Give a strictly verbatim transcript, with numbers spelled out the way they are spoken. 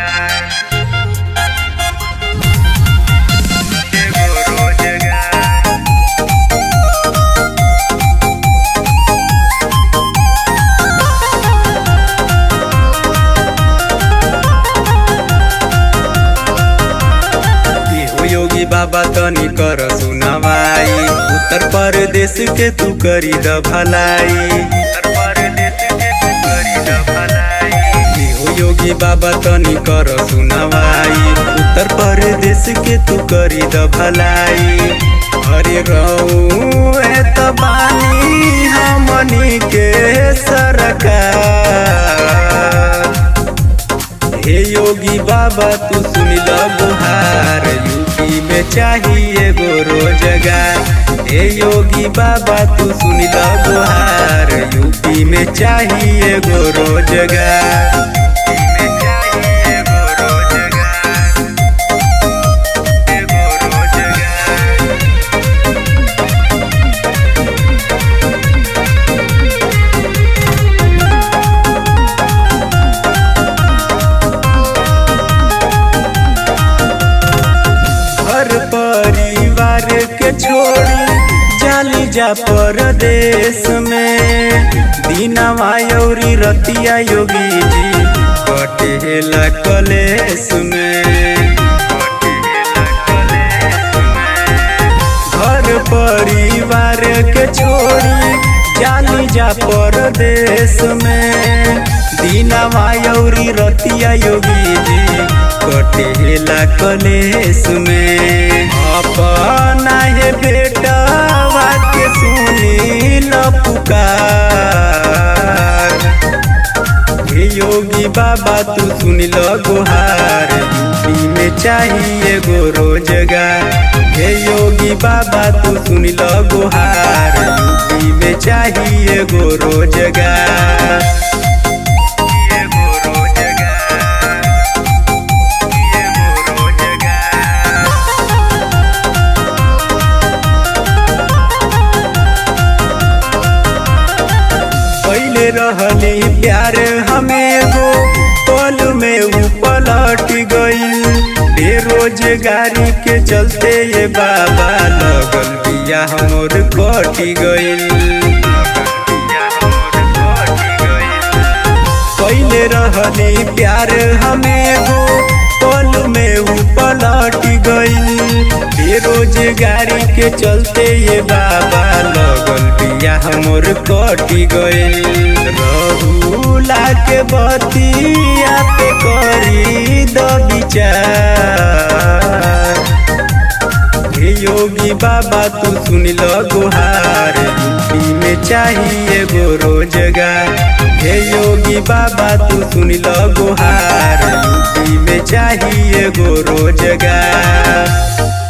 योगी बाबा तनी कर सुनवाई, उत्तर प्रदेश के तू करी द भलाई। उत्तर प्रदेश के तू करी द भलाई। हो योगी बाबा तनी कर सुनवाई, उत्तर प्रदेश के तू करी द भलाई। अरे रहू है तो बानी हमनी के सरकार। हे योगी बाबा तू सुन ल गुहार, यूपी में चाहिए गो रोजगार। हे योगी बाबा तू सुन ल गुहार, यूपी में चाहिए गो रोजगार। परिवार के छोड़ी जाली जा परदेश में, दीनवा औरी रतिया योगी जी कटेला कलेश में। घर परिवार के छोड़ी जाली जा परदेश में, दीनवा औरी रतिया योगी जी कटेला कलेश में। अपना है बेटा के सुनी ल पुकार। हे योगी बाबा तू सुन ल गुहार, यूपी में चाहिए गो रोजगार। हे योगी बाबा तू सुन ल गुहार, यूपी में चाहिए गो रोजगार। रहली प्यार हमें गो पल में ऊ पलट गईल। बेरोजगारी के चलते ये बाबा लगल बिया हमर कट गईल। पहले रहली प्यार हमें गो पल में ऊ पलट गईल। बेरोजगारी के चलते ये बाबा लगल बिया हमर कट गईल। रहूला के बतिया पे करी द विचार। हे योगी बाबा तू सुन ल गुहार, यूपी में चाहिए गो रोजगार। हे योगी बाबा तू सुन ल गुहार, यूपी में चाहिए गो रोजगार।